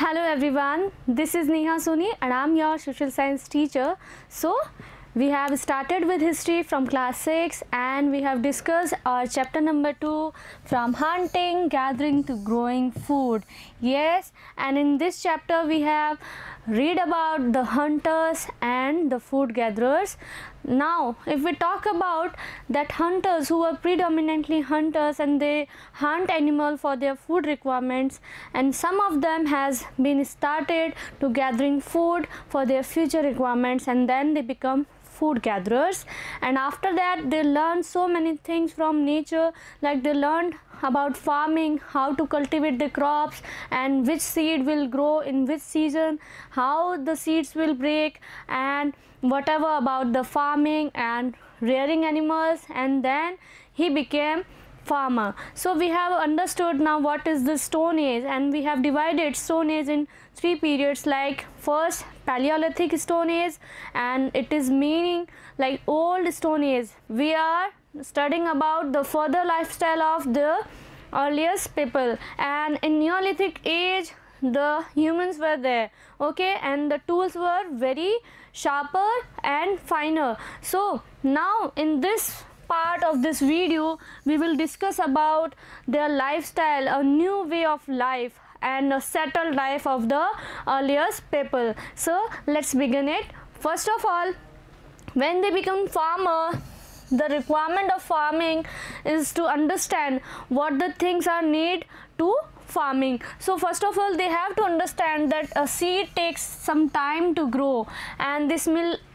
Hello everyone, this is Neha Soni and I am your social science teacher. So, we have started with history from class 6 and we have discussed our chapter number 2 from hunting, gathering to growing food. Yes, and in this chapter we have read about the hunters and the food gatherers. Now, if we talk about that hunters who were predominantly hunters and they hunt animal for their food requirements, and some of them has been started to gathering food for their future requirements, and then they become food gatherers. And after that they learn so many things from nature, like they learned about farming, how to cultivate the crops and which seed will grow in which season, how the seeds will break, and whatever about the farming and rearing animals. And then he became farmer. So we have understood now what is the Stone Age, and we have divided Stone Age in 3 periods, like first Paleolithic Stone Age, and it is meaning like old Stone Age. We are studying about the further lifestyle of the earliest people, and in Neolithic age the humans were there, okay, and the tools were very sharper and finer. So now in this part of this video we will discuss about their lifestyle, a new way of life and a settled life of the earliest people. So let's begin it. First of all, when they become farmer, the requirement of farming is to understand what the things are need to farming. So first of all they have to understand that a seed takes some time to grow, and this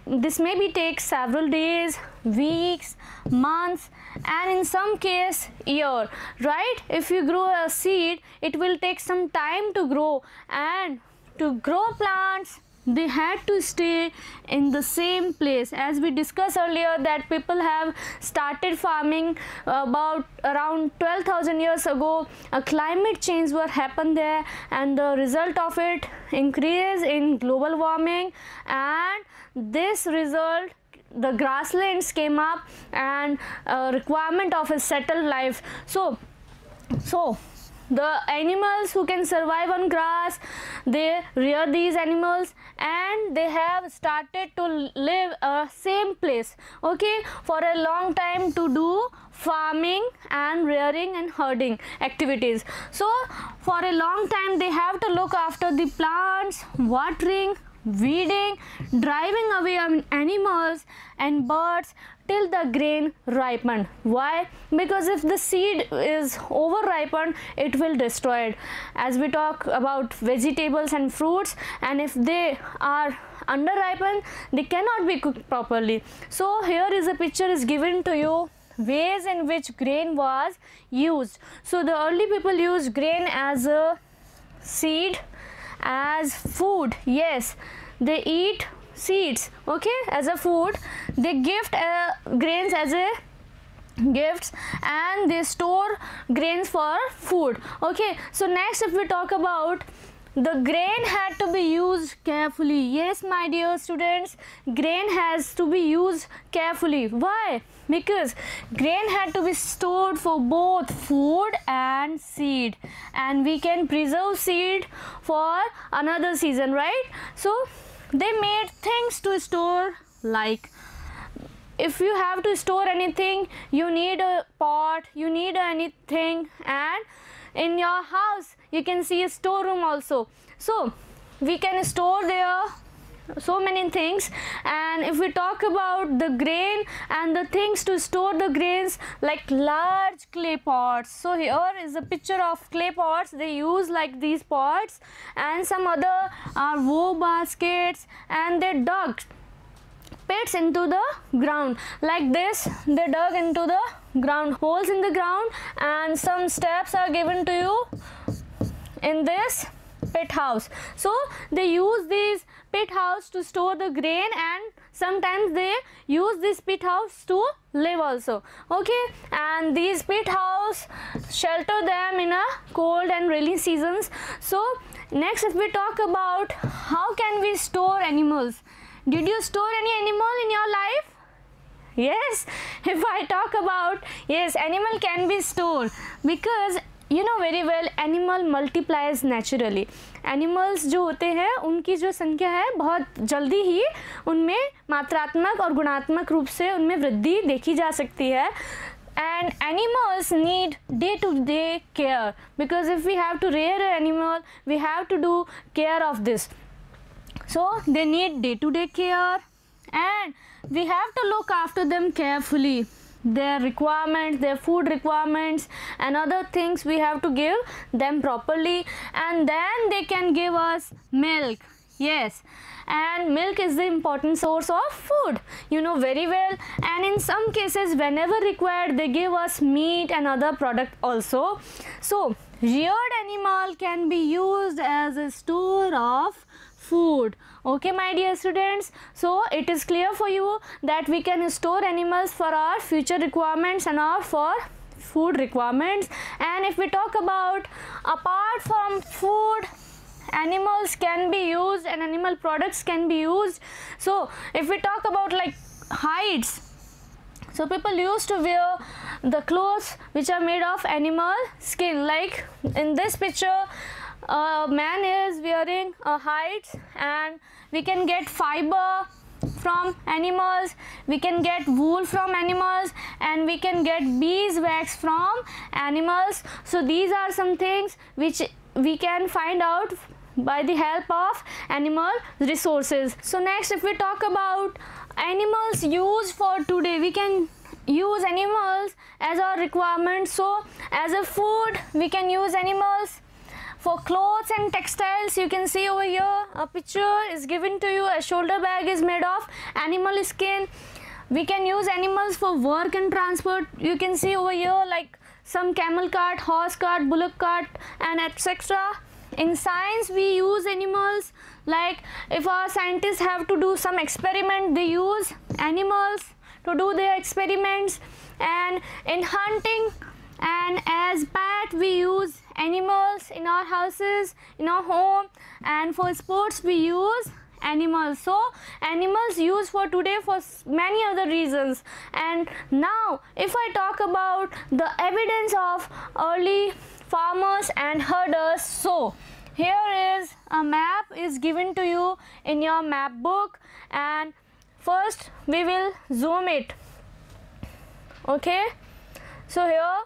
maybe take several days, weeks, months, and in some case year, right? If you grow a seed, it will take some time to grow, and to grow plants they had to stay in the same place. As we discussed earlier that people have started farming about around 12,000 years ago. A climate change will happen there, and the result of it increase in global warming, and this result the grasslands came up and requirement of a settled life. So the animals who can survive on grass, they rear these animals and they have started to live same place, okay, for a long time to do farming and rearing and herding activities. So for a long time they have to look after the plants, watering, weeding, driving away animals and birds till the grain ripened. Why? Because if the seed is over ripened, it will destroy it. As we talk about vegetables and fruits, and if they are under ripened, they cannot be cooked properly. So here is a picture is given to you, ways in which grain was used. So the early people used grain as a seed, as food. Yes, they eat seeds, okay, as a food. They gift grains as a gifts, and they store grains for food, okay. So next, if we talk about the grain had to be used carefully. Yes, my dear students, grain has to be used carefully. Why? Because grain had to be stored for both food and seed, and we can preserve seed for another season, right? So they made things to store, like if you have to store anything, you need a pot, you need anything, and in your house you can see a storeroom also. So we can store there so many things. And if we talk about the grain and the things to store the grains, like large clay pots. So here is a picture of clay pots. They use like these pots, and some other are woe baskets, and they dug pits into the ground like this. They dug into the ground, holes in the ground, and some steps are given to you in this pit house. So they use these pit house to store the grain, and sometimes they use this pit house to live also, okay. And these pit house shelter them in a cold and rainy seasons. So next, if we talk about how can we store animals, did you store any animal in your life? Yes, if I talk about, yes, animal can be stored, because you know very well animal multiplies naturally. Animals जो होते हैं उनकी जो संख्या है बहुत जल्दी ही उनमें मात्रात्मक और गुणात्मक रूप से उनमें वृद्धि देखी जा सकती है. And animals need day-to-day care, because if we have to rear an animal, we have to do care of this. So they need day-to-day care, and we have to look after them carefully. Their requirements, their food requirements and other things we have to give them properly, and then they can give us milk. Yes, and milk is the important source of food, you know very well. And in some cases, whenever required, they give us meat and other product also. So reared animal can be used as a store of food. Okay, my dear students, so it is clear for you that we can store animals for our future requirements and our for food requirements. And if we talk about apart from food, animals can be used and animal products can be used. So if we talk about like hides, so people used to wear the clothes which are made of animal skin. Like in this picture, a man is wearing a hides, and we can get fiber from animals, we can get wool from animals, and we can get beeswax from animals. So these are some things which we can find out by the help of animal resources. So next, if we talk about animals used for today, we can use animals as our requirement. So as a food, we can use animals. For clothes and textiles, you can see over here a picture is given to you. A shoulder bag is made of animal skin. We can use animals for work and transport. You can see over here like some camel cart, horse cart, bullock cart, and etc. In science, we use animals. Like if our scientists have to do some experiment, they use animals to do their experiments. And in hunting and as pet, we use animals in our houses, in our home, and for sports we use animals. So animals used for today for many other reasons. And now if I talk about the evidence of early farmers and herders, so here is a map is given to you in your map book, and first we will zoom it. Okay, so here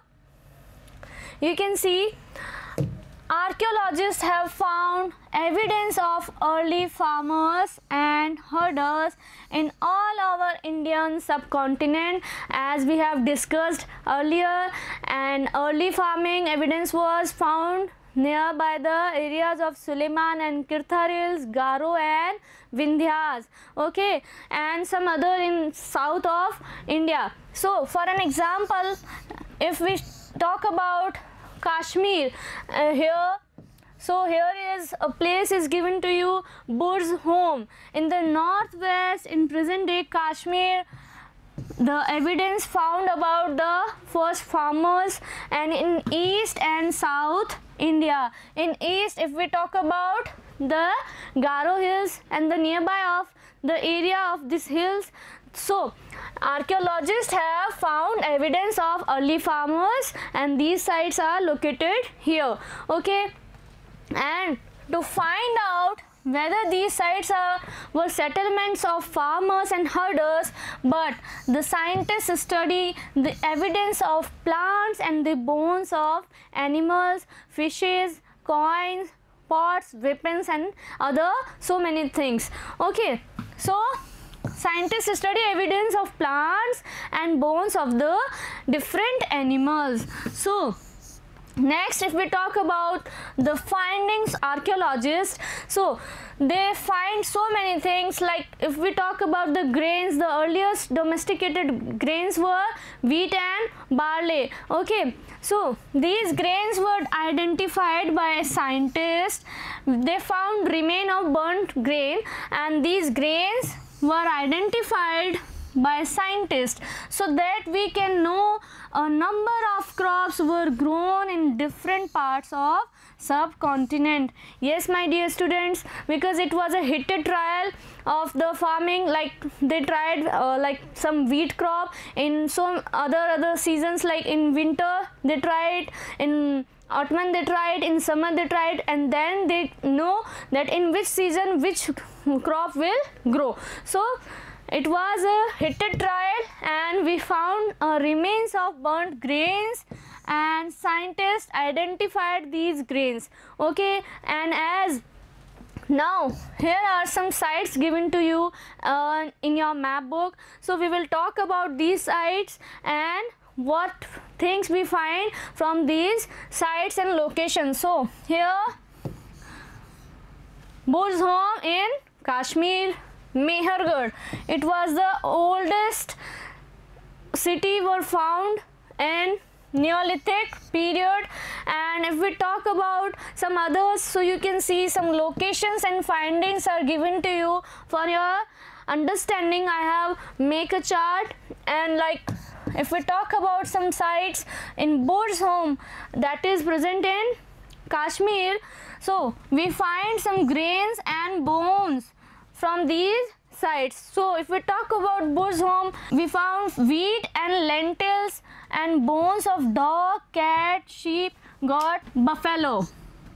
you can see archaeologists have found evidence of early farmers and herders in all our Indian subcontinent, as we have discussed earlier. And early farming evidence was found nearby the areas of Suleiman and Kirthar Hills, Garo and Vindhyas, okay, and some other in south of India. So for an example, if we talk about Kashmir, here, so here is a place is given to you, Burj home in the northwest in present day Kashmir. The evidence found about the first farmers, and in east and south India. In east, if we talk about the Garo hills and the nearby of the area of these hills, so archaeologists have found evidence of early farmers, and these sites are located here. Okay, and to find out whether these sites were settlements of farmers and herders, but the scientists study the evidence of plants and the bones of animals, fishes, coins, pots, weapons, and other so many things. Okay, so scientists study evidence of plants and bones of the different animals. So next, if we talk about the findings, archaeologists, so they find so many things. Like if we talk about the grains, the earliest domesticated grains were wheat and barley. Okay, so these grains were identified by scientists. They found remain of burnt grain, and these grains were identified by scientists, so that we can know a number of crops were grown in different parts of subcontinent. Yes, my dear students, because it was a heated trial of the farming. Like they tried like some wheat crop in some other seasons, like in winter they tried in autumn they tried, in summer they tried, and then they know that in which season which crop will grow. So it was a heated trial, and we found remains of burnt grains, and scientists identified these grains. Okay, and as now here are some sites given to you in your map book. So we will talk about these sites and what things we find from these sites and locations. So here, Burj home in Kashmir, Mehergarh. It was the oldest city were found in Neolithic period. And if we talk about some others, so you can see some locations and findings are given to you for your understanding. I have make a chart, and like if we talk about some sites in Burj home that is present in Kashmir, so we find some grains and bones from these sites. So if we talk about Burj home, we found wheat and lentils and bones of dog, cat, sheep, goat, buffalo.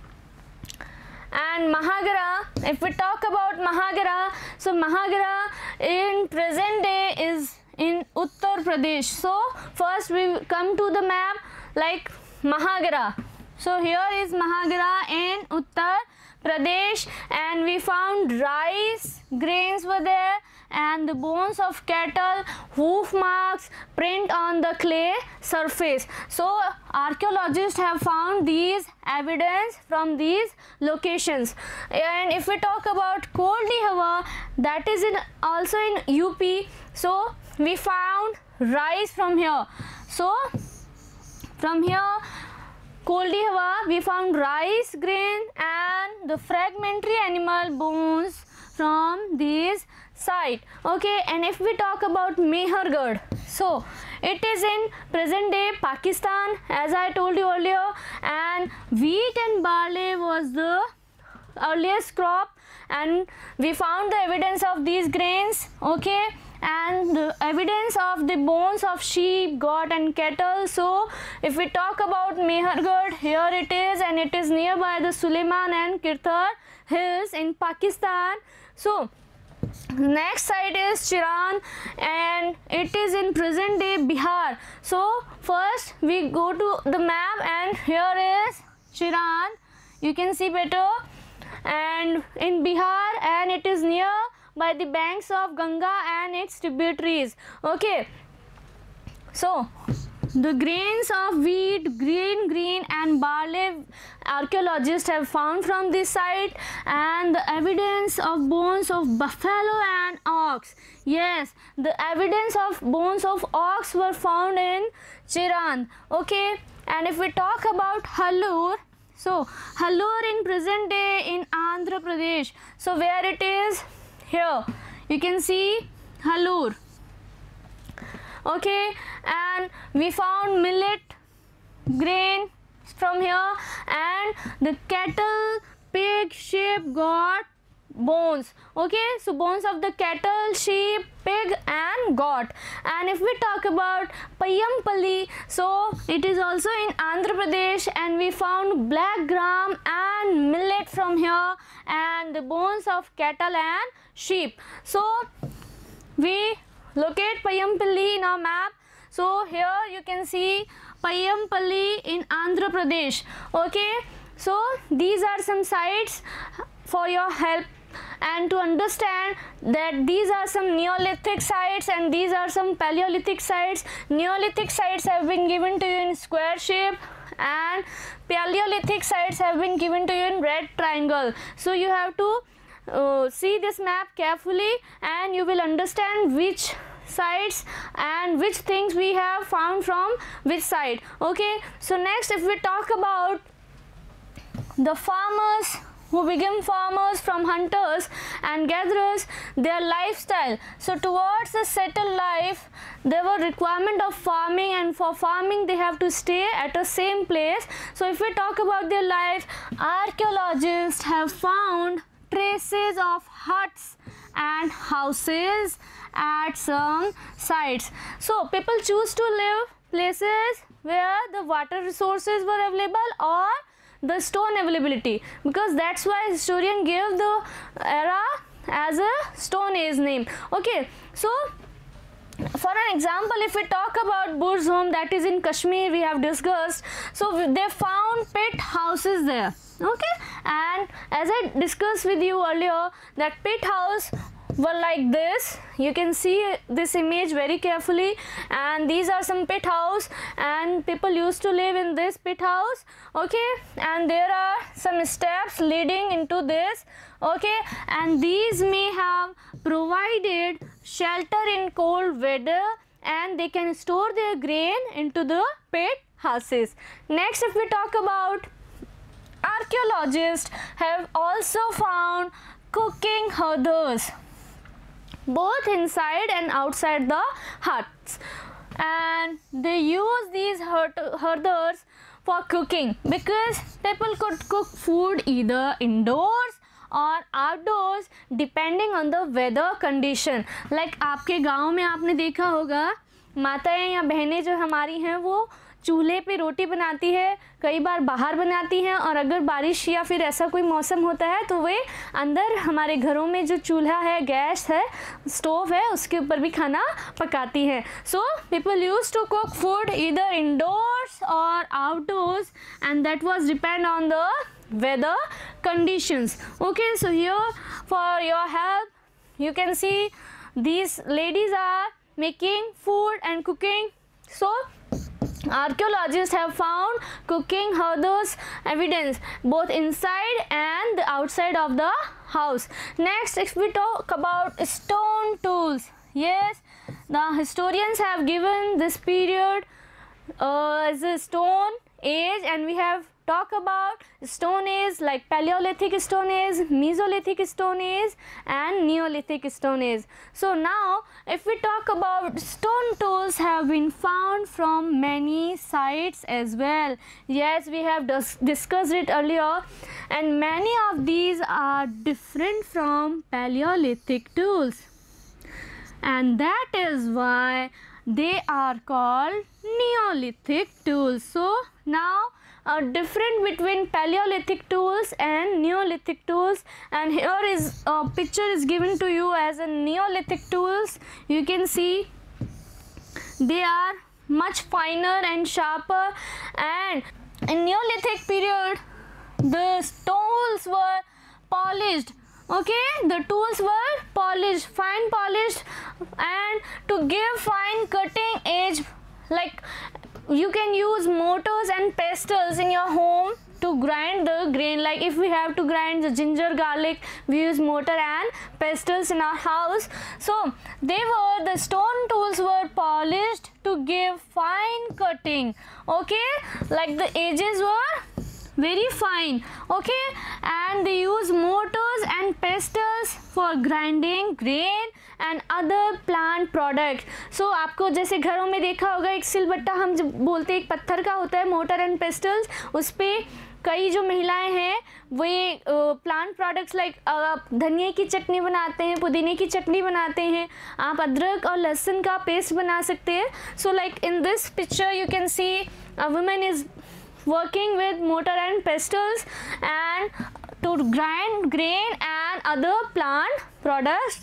And Mahagarh, if we talk about Mahagarh, so Mahagarh in present day is in Uttar Pradesh. So first we come to the map like Mahagarh. So here is Mahagarh in Uttar Pradesh, and we found rice grains were there, and the bones of cattle, hoof marks, print on the clay surface. So archaeologists have found these evidence from these locations. And if we talk about Koldi Hawa, that is also in UP. So we found rice from here. So from here, Koldi Hawa, we found rice grain and the fragmentary animal bones from this site. Okay, and if we talk about Mehergarh, so it is in present day Pakistan, as I told you earlier, and wheat and barley was the earliest crop, and we found the evidence of these grains. Okay, and the evidence of the bones of sheep, goat and cattle. So if we talk about Mehergarh, here it is, and it is nearby the Suleiman and Kirthar hills in Pakistan. So next site is Chiran, and it is in present day Bihar. So first we go to the map, and here is Chiran, you can see better, and in Bihar, and it is near by the banks of Ganga and its tributaries. Okay, so the grains of wheat, green and barley archaeologists have found from this site, and the evidence of bones of buffalo and ox. Yes, the evidence of bones of ox were found in Chiran. Okay, and if we talk about Halur, so Halur in present day in Andhra Pradesh. So where it is? Here you can see Halur. Okay, and we found millet grain from here, and the cattle, pig, sheep, goat bones. Okay, so bones of the cattle, sheep, pig and goat. And if we talk about Payampalli, so it is also in Andhra Pradesh, and we found black gram and millet from here, and the bones of cattle and sheep. So we locate Payampalli in our map. So here you can see Payampalli in Andhra Pradesh. Okay, so these are some sites for your help, and to understand that these are some Neolithic sites and these are some Paleolithic sites. Neolithic sites have been given to you in square shape, and Paleolithic sites have been given to you in red triangle. So you have to see this map carefully, and you will understand which sites and which things we have found from which site. Okay, so next if we talk about the farmers who became farmers from hunters and gatherers, their lifestyle. So towards a settled life, there were requirement of farming, and for farming they have to stay at a same place. So if we talk about their life, archaeologists have found traces of huts and houses at some sites. So people choose to live places where the water resources were available or the stone availability, because that's why historian gave the era as a stone age name. Okay, so for an example, if we talk about Burzum, that is in Kashmir, we have discussed. So they found pit houses there. Okay, and as I discussed with you earlier, that pit house were like this. You can see this image very carefully, and these are some pit house, and people used to live in this pit house. Okay, and there are some steps leading into this. Okay, and these may have provided shelter in cold weather, and they can store their grain into the pit houses. Next, if we talk about, archaeologists have also found cooking hearths both inside and outside the huts, and they use these hearths for cooking because people could cook food either indoors और outdoors depending on the weather condition. Like आपके गांव में आपने देखा होगा माताएं या बहनें जो हमारी हैं वो चूल्हे पे रोटी बनाती है, कई बार बाहर बनाती हैं, और अगर बारिश या फिर ऐसा कोई मौसम होता है तो वे अंदर हमारे घरों में जो चूल्हा है, गैस है, स्टोव है, उसके ऊपर भी खाना पकाती हैं. So people use to cook food either indoors और outdoors, and that was depend on the weather conditions. Okay, so here for your help you can see these ladies are making food and cooking. So archaeologists have found cooking hearths evidence both inside and the outside of the house. Next, if we talk about stone tools, yes, the historians have given this period as a stone age, and we have talk about stone age like Paleolithic stone age, Mesolithic stone age and Neolithic stone age. So now if we talk about stone tools have been found from many sites as well. Yes, we have discussed it earlier, and many of these are different from Paleolithic tools, and that is why they are called Neolithic tools. So now a difference between Paleolithic tools and Neolithic tools, and here is a picture is given to you as a Neolithic tools. You can see they are much finer and sharper, and in Neolithic period the tools were polished. Okay, the tools were polished, fine polished, and to give fine cutting edge, like you can use mortars and pestles in your home to grind the grain. Like if we have to grind the ginger, garlic, we use mortar and pestles in our house. So the stone tools were polished to give fine cutting. Okay, like the edges were very fine. Okay, and they use mortars and pestles for grinding grain and other plant products. So आपको जैसे घरों में देखा होगा एक सिलबट्टा हम जब बोलते हैं एक पत्थर का होता है, मोटर एंड पेस्टल्स, उस पर कई जो महिलाएं हैं वे प्लांट प्रोडक्ट्स लाइक धनिया की चटनी बनाते हैं, पुदीने की चटनी बनाते हैं, आप अदरक और लहसुन का पेस्ट बना सकते हैं. So like in this picture you can see a woman is working with mortar and pestles and to grind grain and other plant products.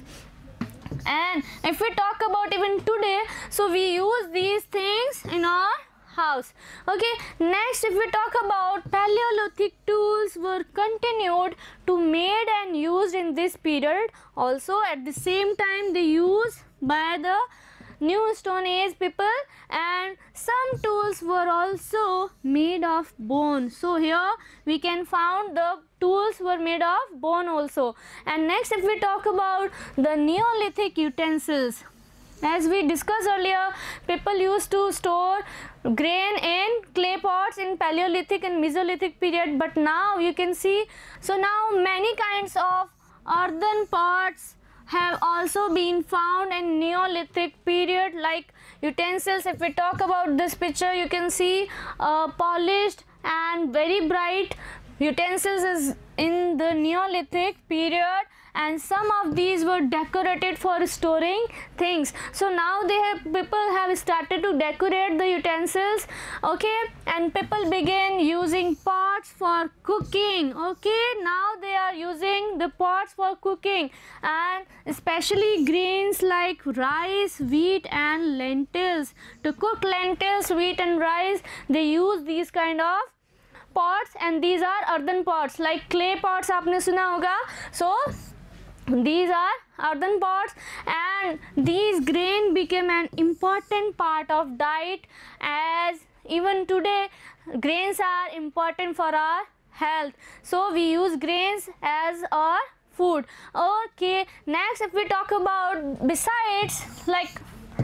And if we talk about even today, so we use these things in our house. Okay, next if we talk about Paleolithic tools were continued to made and used in this period. Also at the same time they used by the New Stone Age people, and some tools were also made of bone. So here we can found the tools were made of bone also. And next if we talk about the Neolithic utensils, as we discussed earlier, people used to store grain in clay pots in Paleolithic and Mesolithic period, but now you can see, so now many kinds of earthen pots have also been found in Neolithic period, like utensils. If we talk about this picture, you can see polished and very bright utensils is in the Neolithic period, and some of these were decorated for storing things. So now people have started to decorate the utensils, okay, and people begin using pots for cooking. Okay, now they are using the pots for cooking, and especially grains like rice, wheat and lentils. To cook lentils, wheat and rice, they use these kind of pots, and these are earthen pots like clay pots आपने सुना होगा. So these are earthen pots, and these grain became an important part of diet, as even today grains are important for our health. So we use grains as our food. Okay, next if we talk about, besides, like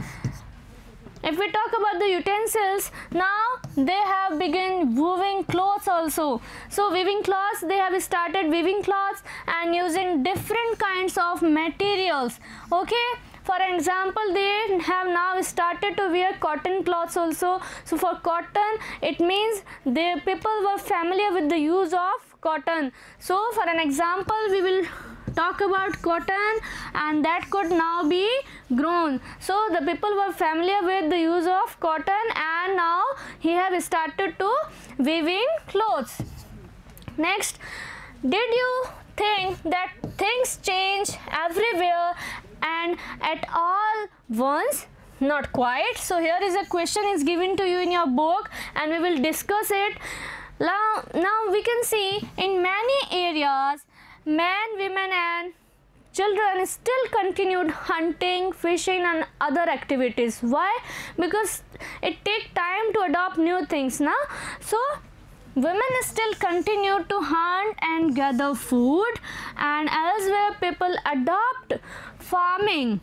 if we talk about the utensils, now they have begun weaving clothes also. So weaving cloths, they have started weaving cloths and using different kinds of materials. Okay, for example, they have now started to wear cotton cloths also. So for cotton, it means the people were familiar with the use of cotton. So for an example, we will talk about cotton, and that could now be grown. So the people were familiar with the use of cotton, and now he have started to weaving clothes. Next, did you think that things change everywhere and at all once? Not quite. So here is a question is given to you in your book, and we will discuss it. Now we can see in many areas, men, women and children still continued hunting, fishing and other activities. Why? Because it takes time to adopt new things now. So women still continue to hunt and gather food, and elsewhere people adopt farming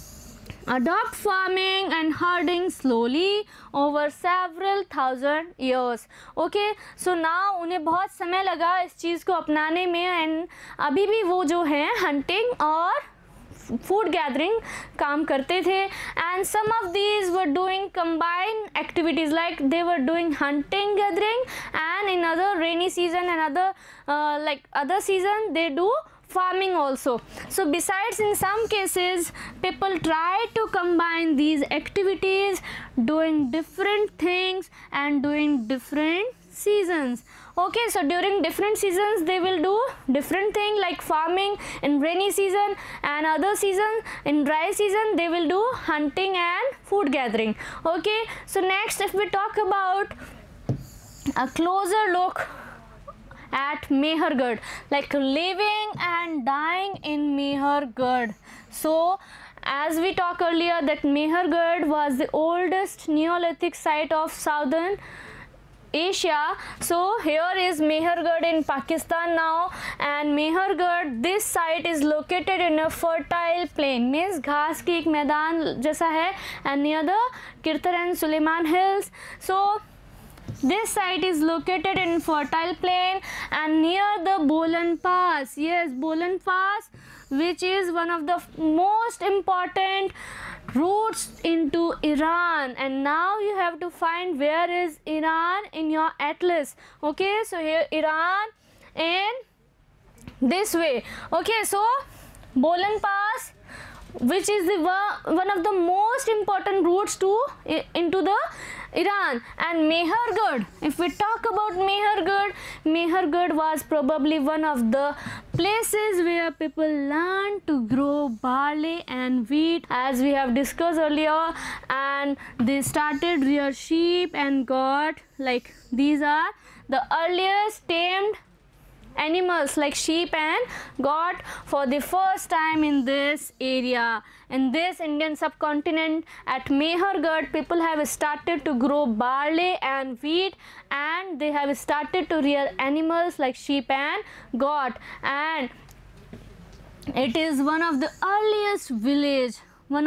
and herding slowly over several thousand years. Okay, so now उन्हें बहुत समय लगा इस चीज़ को अपनाने में, and अभी भी वो जो है हंटिंग और फूड गैदरिंग काम करते थे. And some of these were doing combined activities, like they were doing hunting, gathering, and in other rainy season and other like other season they do farming also. So besides, in some cases people try to combine these activities, doing different things and doing different seasons. Okay, so during different seasons they will do different thing, like farming in rainy season, and other season in dry season they will do hunting and food gathering. Okay, so next if we talk about a closer look at Mehergarh, like living and dying in Mehergarh. So as we talked earlier that Mehergarh was the oldest Neolithic site of southern Asia. So here is Mehergarh in Pakistan now, and Mehergarh, this site is located in a fertile plain, means घास की एक मैदान जैसा है, and near the Kirtar and Suleiman hills. So this site is located in fertile plain and near the Bolan Pass. Yes, Bolan Pass, which is one of the most important routes into Iran. And now you have to find where is Iran in your atlas. Okay, so here Iran in this way. Okay, so Bolan Pass, which is the one of the most important routes to into the Iran. And Mehergarh, if we talk about Mehergarh was probably one of the places where people learned to grow barley and wheat, as we have discussed earlier, and they started rear sheep and goat. Like these are the earliest tamed animals like sheep and goat for the first time in this area. In this Indian subcontinent at Mehergarh, people have started to grow barley and wheat, and they have started to rear animals like sheep and goat. And it is one of the earliest village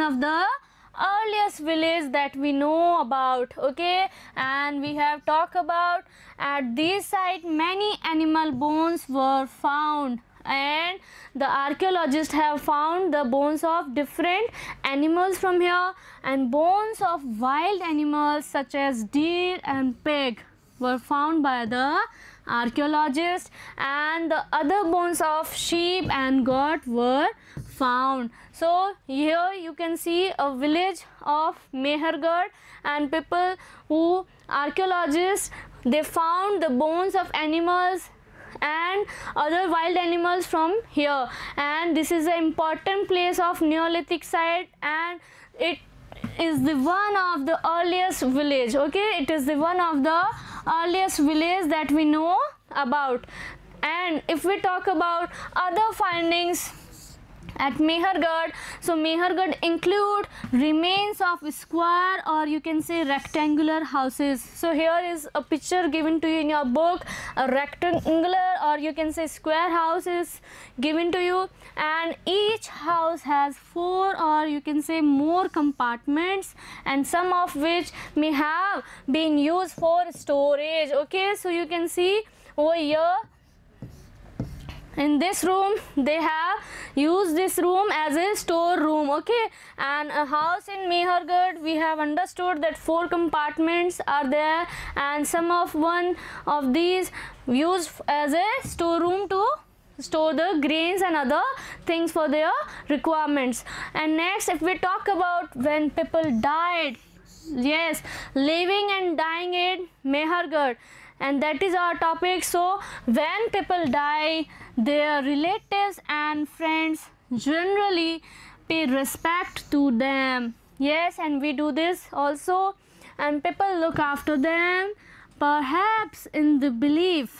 that we know about. Okay, and we have talked about at this site many animal bones were found, and the archaeologists have found the bones of different animals from here, and bones of wild animals such as deer and pig were found by the archaeologists, and the other bones of sheep and goat were found. So here you can see a village of Mehergarh, and people who archaeologists, they found the bones of animals and other wild animals from here, and this is an important place of Neolithic site, and it is the one of the earliest village. Okay, it is the one of the earliest village that we know about. And if we talk about other findings at Mehergarh, so Mehergarh include remains of square, or you can say rectangular houses. So here is a picture given to you in your book. A rectangular, or you can say square house is given to you, and each house has 4 or you can say more compartments, and some of which may have been used for storage. Okay, so you can see over here in this room they have used this room as a store room. Okay, and a house in Mehergarh, we have understood that 4 compartments are there, and some of one of these used as a storeroom to store the grains and other things for their requirements. And next, if we talk about when people died, yes, living and dying in Mehergarh, and that is our topic. So when people die, their relatives and friends generally pay respect to them. Yes, and we do this also, and people look after them, perhaps in the belief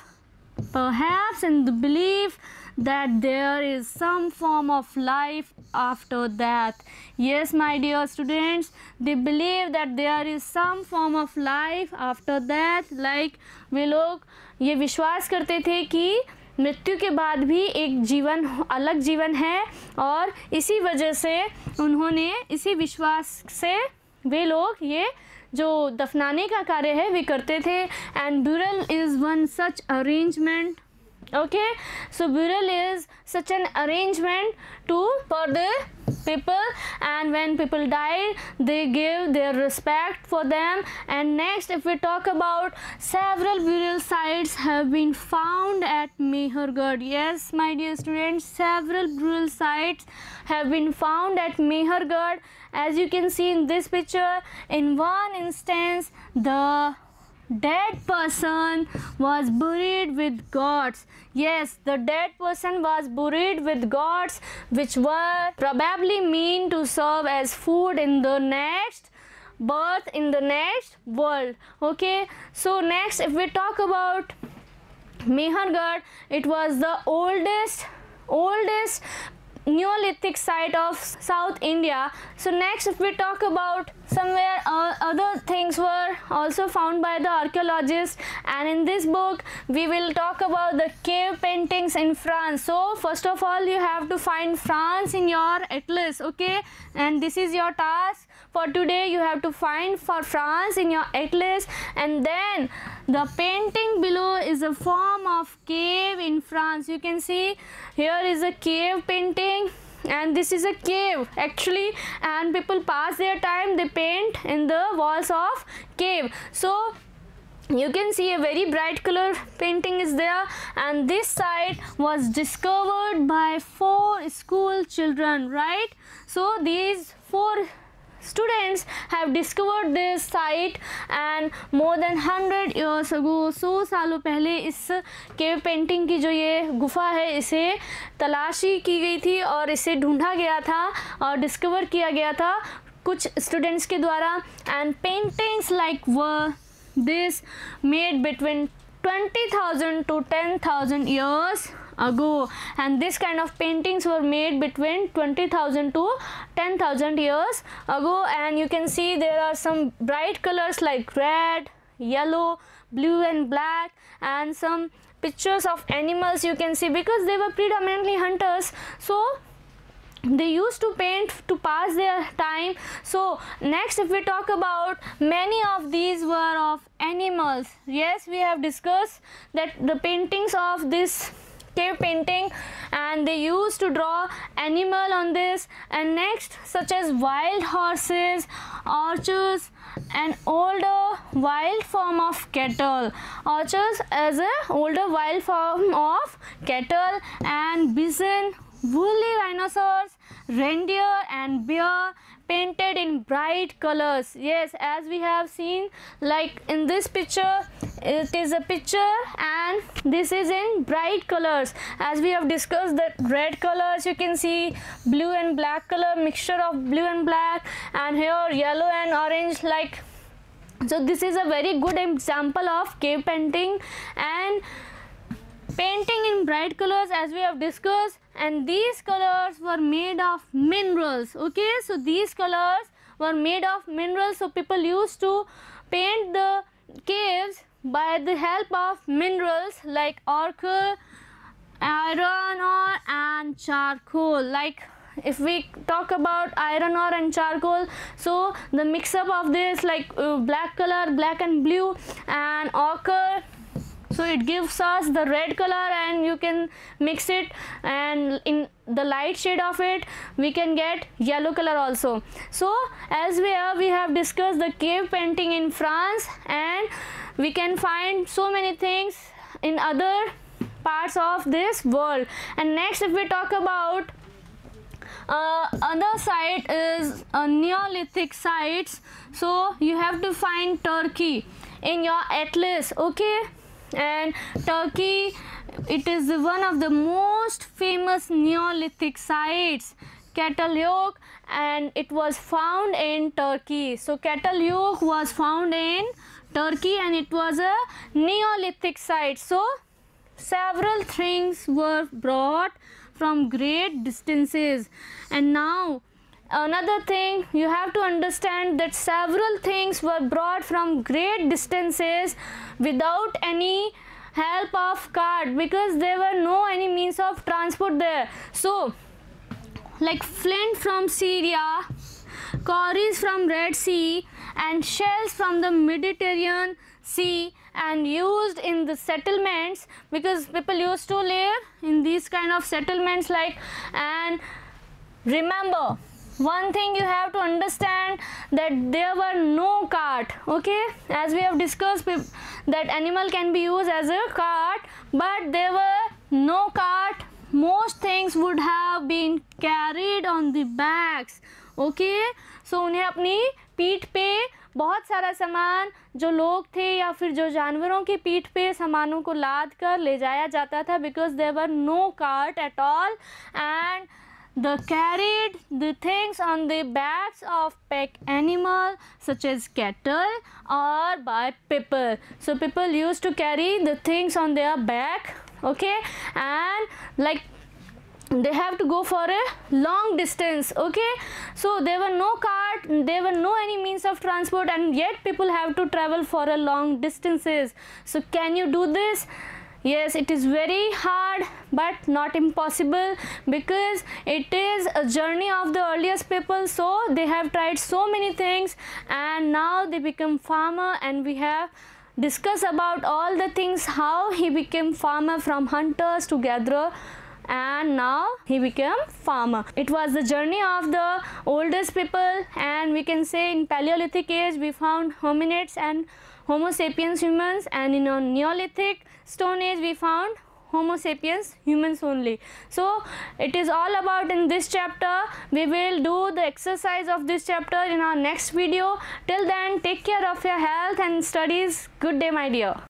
that there is some form of life after death. Yes, my dear students, they believe that there is some form of life after death. Like वे लोग ये विश्वास करते थे कि मृत्यु के बाद भी एक जीवन, अलग जीवन है, और इसी वजह से उन्होंने, इसी विश्वास से वे लोग ये जो दफनाने का कार्य है वे करते थे. And burial is one such arrangement. Okay, so burial is such an arrangement for the people, and when people die they give their respect for them. And next, if we talk about, several burial sites have been found at Mehergarh. Yes, my dear students, several burial sites have been found at Mehergarh. As you can see in this picture, in one instance the dead person was buried with goats. Yes, the dead person was buried with goats, which were probably meant to serve as food in the next birth, in the next world. Okay, so next, if we talk about Mehergarh, it was the oldest Neolithic site of South India. So next, if we talk about somewhere other things were also found by the archaeologists, and in this book we will talk about the cave paintings in France. So first of all, you have to find France in your atlas. Okay, and this is your task for today. You have to find for France in your atlas, and then the painting below is a form of cave in France. You can see here is a cave painting, and this is a cave actually, and people pass their time, they paint in the walls of cave. So you can see a very bright color painting is there, and this site was discovered by 4 school children, right? So these 4 students have discovered this site, and more than 100 years ago, 100 सालों पहले इस cave painting की जो ये गुफा है इसे तलाशी की गई थी, और इसे ढूंढा गया था और डिस्कवर किया गया था कुछ स्टूडेंट्स के द्वारा. And paintings like were this made between 20,000 to 10,000 years ago, and this kind of paintings were made between 20,000 to 10,000 years ago. And you can see there are some bright colors like red, yellow, blue and black, and some pictures of animals you can see, because they were predominantly hunters, so they used to paint to pass their time. So next, if we talk about, many of these were of animals. Yes, we have discussed that the paintings of this cave painting, and they used to draw animal on this. And next, such as wild horses, archers, an older wild form of cattle. Ochres as a older wild form of cattle, and bison, woolly rhinoceros, reindeer and bear painted in bright colors. Yes, as we have seen, like in this picture, it is a picture and this is in bright colors. As we have discussed that red colors, you can see blue and black color, mixture of blue and black, and here yellow and orange, like. So this is a very good example of cave painting and painting in bright colors, as we have discussed. And these colors were made of minerals. Okay, so these colors were made of minerals. So people used to paint the caves by the help of minerals like ochre, iron ore and charcoal. Like if we talk about iron ore and charcoal, so the mix up of this, like black color, black and blue, and ochre, so it gives us the red color, and you can mix it, and in the light shade of it we can get yellow color also. So as we have discussed the cave painting in France, and we can find so many things in other parts of this world. And next, if we talk about other site is Neolithic sites, so you have to find Turkey in your atlas. Okay, and Turkey, it is one of the most famous Neolithic sites, Çatalhöyük, and it was found in Turkey. So Çatalhöyük was found in Turkey and it was a Neolithic site. So several things were brought from great distances. And now another thing you have to understand, that several things were brought from great distances without any help of cart, because there were no any means of transport there. So like flint from Syria, cowries from Red Sea, and shells from the Mediterranean Sea, and used in the settlements, because people used to live in these kind of settlements, like. And remember one thing you have to understand, that there were no cart. Okay, as we have discussed, that animal can be used as a cart, but there were no cart. Most things would have been carried on the backs. Okay, so उन्हें अपनी पीठ पे बहुत सारा सामान, जो लोग थे या फिर जो जानवरों की पीठ पे सामानों को लाद कर ले जाया जाता था, because there were no cart at all, and they carried the things on the backs of pack animal such as cattle or by people. So people used to carry the things on their back. Okay, and like they have to go for a long distance. Okay, so there were no cart, there were no any means of transport, and yet people have to travel for a long distances. So can you do this? Yes, it is very hard but not impossible, because it is a journey of the earliest people. So they have tried so many things and now they become farmer, and we have discussed about all the things, how he became farmer from hunters to gatherer, and now he became farmer. It was the journey of the oldest people, and we can say in Paleolithic age we found hominids and Homo sapiens humans, and in a Neolithic Stone Age we found Homo sapiens humans only. So it is all about in this chapter. We will do the exercise of this chapter in our next video. Till then, take care of your health and studies. Good day, my dear.